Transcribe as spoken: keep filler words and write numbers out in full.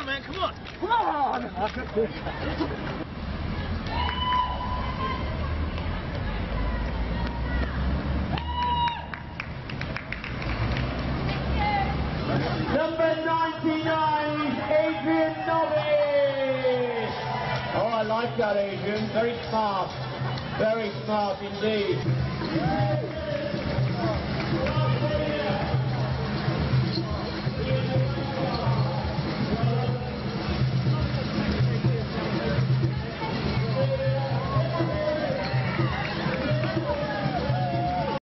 man, come on. Come on! Number ninety-nine is Adrian Novice. Oh, I like that, Adrian. Very smart. Very smart indeed.